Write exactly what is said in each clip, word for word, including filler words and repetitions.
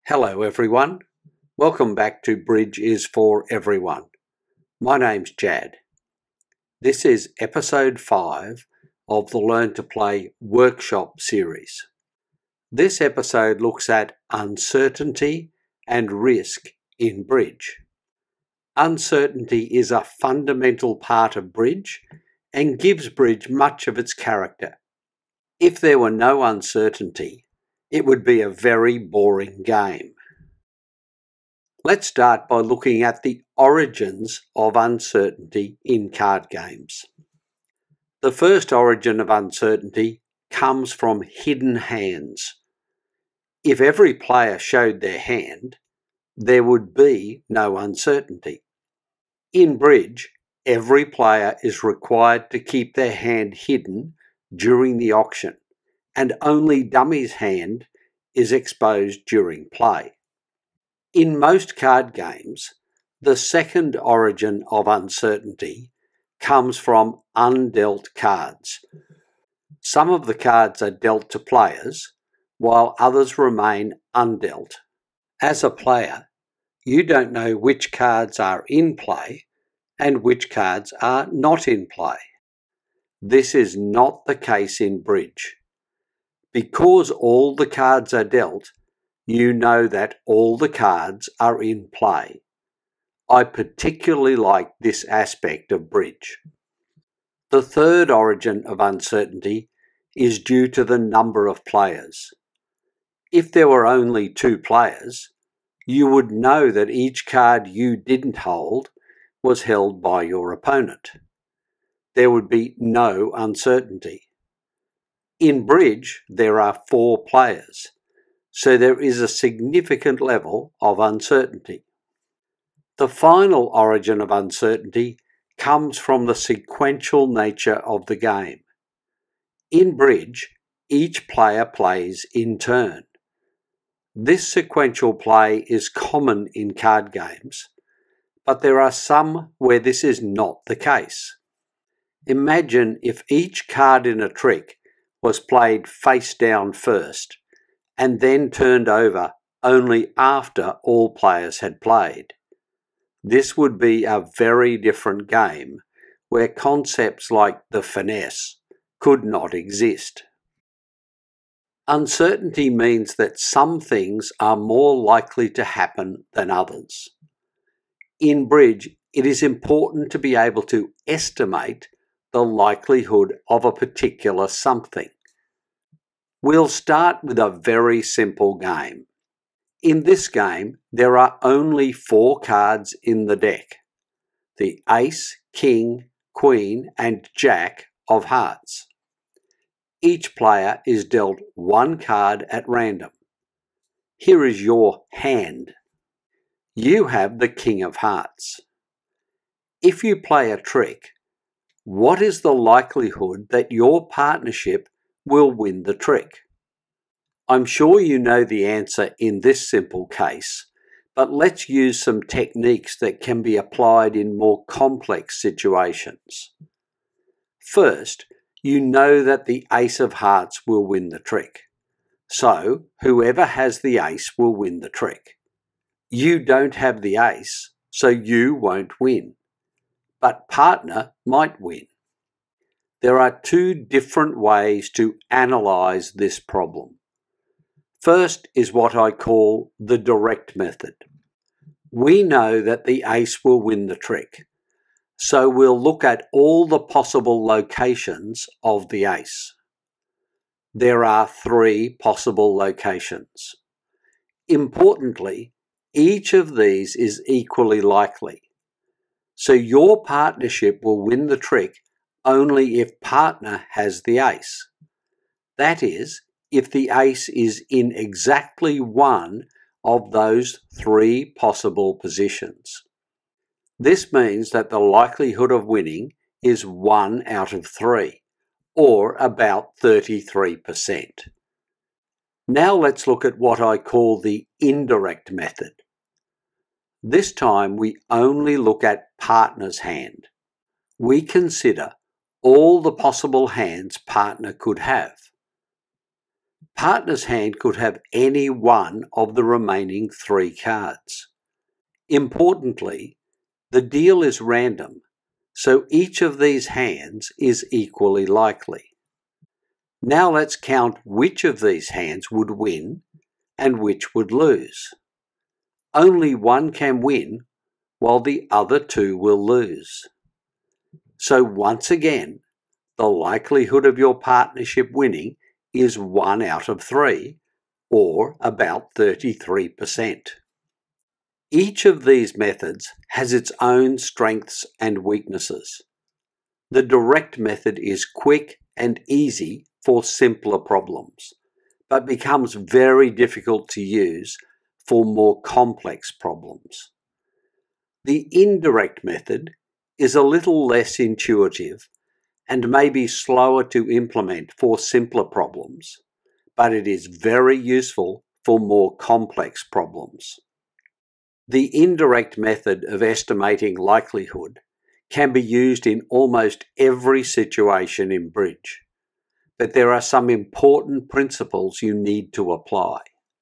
Hello everyone, welcome back to Bridge is for Everyone. My name's Jad. This is episode five of the Learn to Play workshop series. This episode looks at uncertainty and risk in Bridge. Uncertainty is a fundamental part of Bridge and gives Bridge much of its character. If there were no uncertainty, it would be a very boring game. Let's start by looking at the origins of uncertainty in card games. The first origin of uncertainty comes from hidden hands. If every player showed their hand, there would be no uncertainty. In Bridge, every player is required to keep their hand hidden during the auction, and only dummy's hand is exposed during play. In most card games, the second origin of uncertainty comes from undealt cards. Some of the cards are dealt to players, while others remain undealt. As a player, you don't know which cards are in play and which cards are not in play. This is not the case in Bridge. Because all the cards are dealt, you know that all the cards are in play. I particularly like this aspect of Bridge. The third origin of uncertainty is due to the number of players. If there were only two players, you would know that each card you didn't hold was held by your opponent. There would be no uncertainty. In Bridge, there are four players, so there is a significant level of uncertainty. The final origin of uncertainty comes from the sequential nature of the game. In Bridge, each player plays in turn. This sequential play is common in card games, but there are some where this is not the case. Imagine if each card in a trick was played face down first and then turned over only after all players had played. This would be a very different game where concepts like the finesse could not exist. Uncertainty means that some things are more likely to happen than others. In Bridge, it is important to be able to estimate the likelihood of a particular something. We'll start with a very simple game. In this game, there are only four cards in the deck: the Ace, King, Queen, and Jack of Hearts. Each player is dealt one card at random. Here is your hand. You have the King of Hearts. If you play a trick, what is the likelihood that your partnership will win the trick? I'm sure you know the answer in this simple case, but let's use some techniques that can be applied in more complex situations. First, you know that the Ace of Hearts will win the trick. So, whoever has the Ace will win the trick. You don't have the Ace, so you won't win. But partner might win. There are two different ways to analyze this problem. First is what I call the direct method. We know that the Ace will win the trick, so we'll look at all the possible locations of the Ace. There are three possible locations. Importantly, each of these is equally likely. So your partnership will win the trick only if partner has the Ace. That is, if the Ace is in exactly one of those three possible positions. This means that the likelihood of winning is one out of three, or about thirty-three percent. Now let's look at what I call the indirect method. This time we only look at partner's hand. We consider all the possible hands partner could have. Partner's hand could have any one of the remaining three cards. Importantly, the deal is random, so each of these hands is equally likely. Now let's count which of these hands would win and which would lose. Only one can win, while the other two will lose. So once again, the likelihood of your partnership winning is one out of three, or about thirty-three percent. Each of these methods has its own strengths and weaknesses. The direct method is quick and easy for simpler problems, but becomes very difficult to use for more complex problems. The indirect method is a little less intuitive and may be slower to implement for simpler problems, but it is very useful for more complex problems. The indirect method of estimating likelihood can be used in almost every situation in bridge, but there are some important principles you need to apply.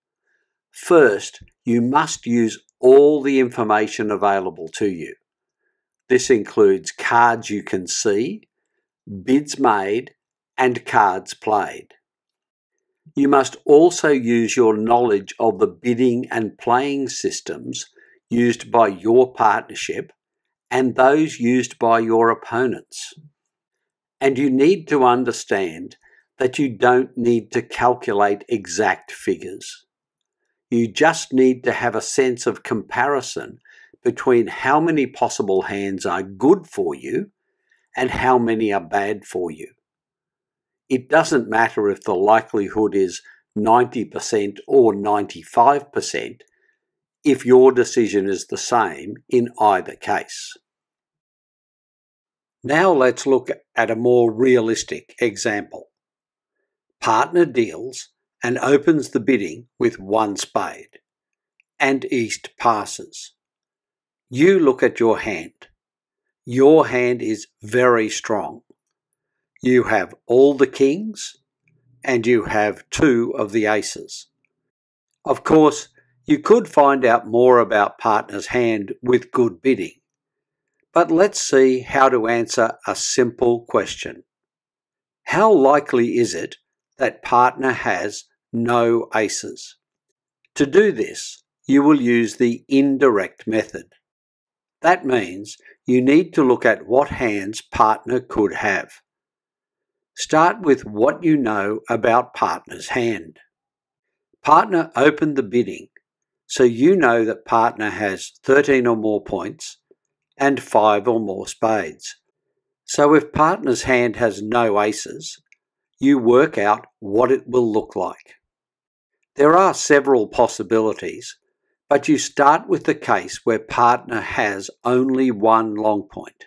First, you must use all the information available to you. This includes cards you can see, bids made, and cards played. You must also use your knowledge of the bidding and playing systems used by your partnership and those used by your opponents. And you need to understand that you don't need to calculate exact figures. You just need to have a sense of comparison between how many possible hands are good for you and how many are bad for you. It doesn't matter if the likelihood is ninety percent or ninety-five percent if your decision is the same in either case. Now let's look at a more realistic example. Partner deals and opens the bidding with one spade, and East passes. You look at your hand. Your hand is very strong. You have all the kings, and you have two of the aces. Of course, you could find out more about partner's hand with good bidding, but let's see how to answer a simple question. How likely is it that partner has no aces? To do this, you will use the indirect method. That means you need to look at what hands partner could have. Start with what you know about partner's hand. Partner opened the bidding, so you know that partner has thirteen or more points and five or more spades. So if partner's hand has no aces, you work out what it will look like. There are several possibilities, but you start with the case where partner has only one long point.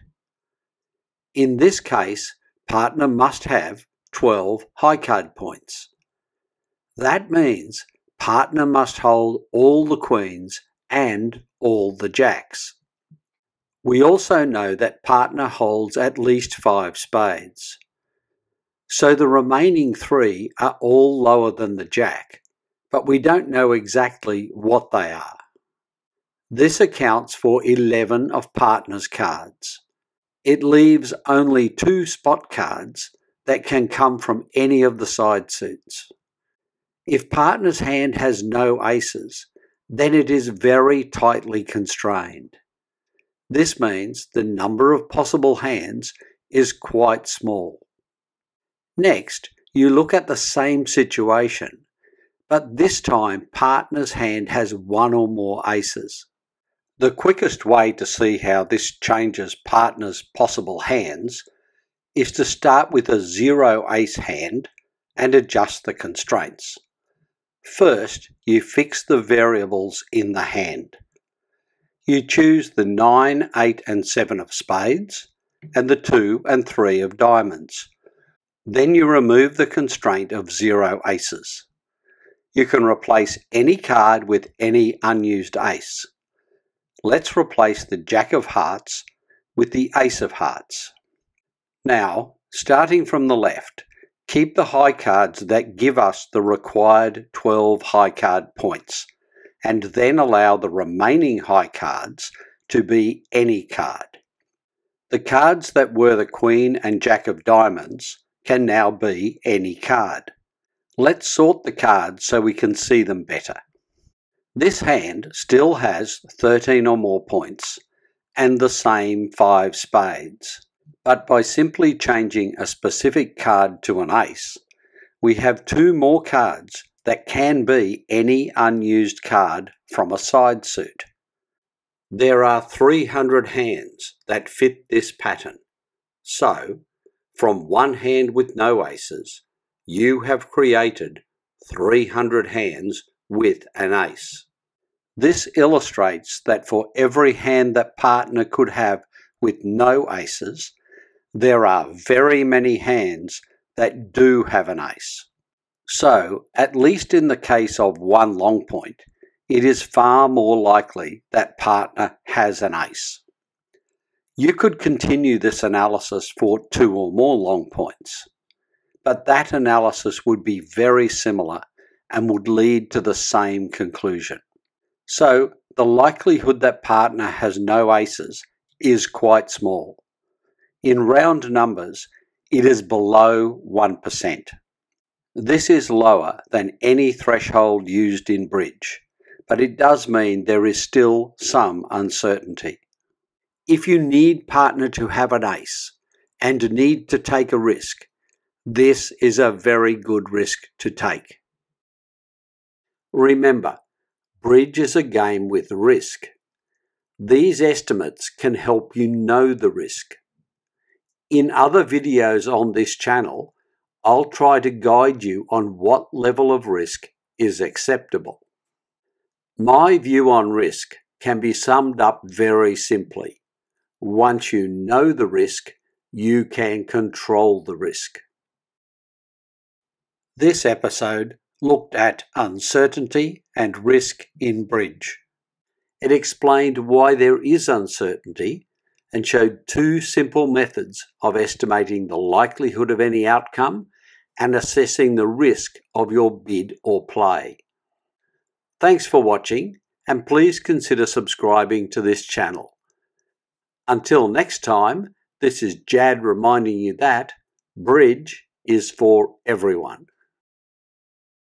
In this case, partner must have twelve high card points. That means partner must hold all the queens and all the jacks. We also know that partner holds at least five spades. So the remaining three are all lower than the jack, but we don't know exactly what they are. This accounts for eleven of partner's cards. It leaves only two spot cards that can come from any of the side suits. If partner's hand has no aces, then it is very tightly constrained. This means the number of possible hands is quite small. Next, you look at the same situation, but this time partner's hand has one or more aces. The quickest way to see how this changes partner's possible hands is to start with a zero ace hand and adjust the constraints. First, you fix the variables in the hand. You choose the nine, eight and seven of spades and the two and three of diamonds. Then you remove the constraint of zero aces. You can replace any card with any unused ace. Let's replace the Jack of Hearts with the Ace of Hearts. Now, starting from the left, Keep the high cards that give us the required twelve high card points, and then allow the remaining high cards to be any card. The cards that were the Queen and Jack of Diamonds can now be any card. Let's sort the cards so we can see them better. This hand still has thirteen or more points and the same five spades, but by simply changing a specific card to an ace, we have two more cards that can be any unused card from a side suit. There are three hundred hands that fit this pattern, so from one hand with no aces, you have created three hundred hands with an ace. This illustrates that for every hand that partner could have with no aces, there are very many hands that do have an ace. So, at least in the case of one long point, it is far more likely that partner has an ace. You could continue this analysis for two or more long points, but that analysis would be very similar and would lead to the same conclusion. So, the likelihood that partner has no aces is quite small. In round numbers, it is below one percent. This is lower than any threshold used in bridge, but it does mean there is still some uncertainty. If you need partner to have an ace and need to take a risk, this is a very good risk to take. Remember, bridge is a game with risk. These estimates can help you know the risk. In other videos on this channel, I'll try to guide you on what level of risk is acceptable. My view on risk can be summed up very simply. Once you know the risk, you can control the risk. This episode looked at uncertainty and risk in bridge. It explained why there is uncertainty and showed two simple methods of estimating the likelihood of any outcome and assessing the risk of your bid or play. Thanks for watching, and please consider subscribing to this channel. Until next time, this is Jad reminding you that bridge is for everyone.